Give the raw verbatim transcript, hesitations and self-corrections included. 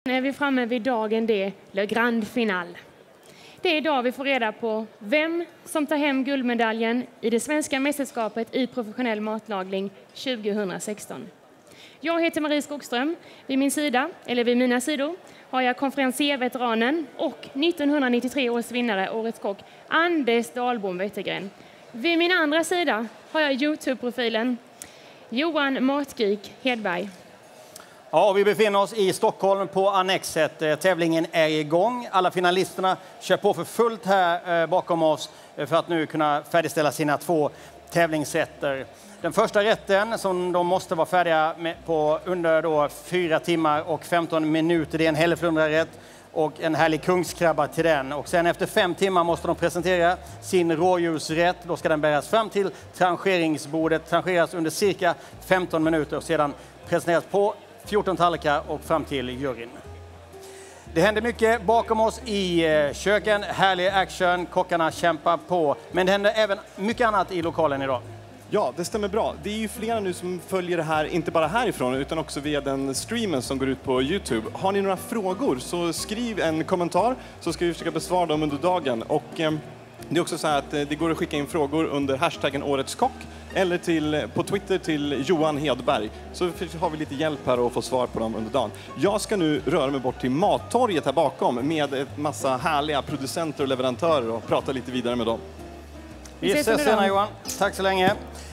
är vi framme vid dagen D, Le Grand Final. Det är idag vi får reda på vem som tar hem guldmedaljen i det svenska mästerskapet i professionell matlagning tjugohundrasexton. Jag heter Marie Skogström. Vid min sida, eller vid mina sidor, har jag konferensierveteranen och nittonhundranittiotre års vinnare, Årets kock, Anders Dahlbom Wettergren. Vid min andra sida har jag YouTube-profilen Johan Matgeek Hedberg. Ja, vi befinner oss i Stockholm på Annexet. Tävlingen är igång. Alla finalisterna kör på för fullt här bakom oss för att nu kunna färdigställa sina två tävlingsrätter. Den första rätten som de måste vara färdiga med på under då fyra timmar och femton minuter, det är en hälleflundrarätt och en härlig kungskrabba till den. Och sen efter fem timmar måste de presentera sin rådjursrätt. Då ska den bäras fram till trancheringsbordet, trancheras under cirka femton minuter och sedan presenteras på fjorton tallrikar och fram till juryn. Det händer mycket bakom oss i köken, härlig action, kockarna kämpar på. Men det händer även mycket annat i lokalen idag. Ja, det stämmer bra. Det är ju flera nu som följer det här, inte bara härifrån utan också via den streamen som går ut på YouTube. Har ni några frågor så skriv en kommentar så ska vi försöka besvara dem under dagen. Och eh, det är också så här att det går att skicka in frågor under hashtaggen Årets kock eller till, på Twitter till Johan Hedberg. Så har vi lite hjälp här att få svar på dem under dagen. Jag ska nu röra mig bort till Mattorget här bakom med en massa härliga producenter och leverantörer och prata lite vidare med dem. Vi ses senare, Johan. Tack så länge.